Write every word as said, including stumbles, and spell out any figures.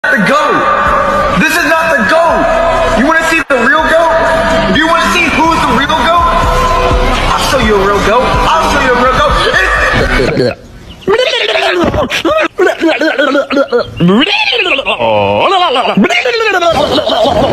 the goat. This is not the goat. You want to see the real goat? Do you want to see who's the real goat? I'll show you a real goat. I'll show you a real goat. It's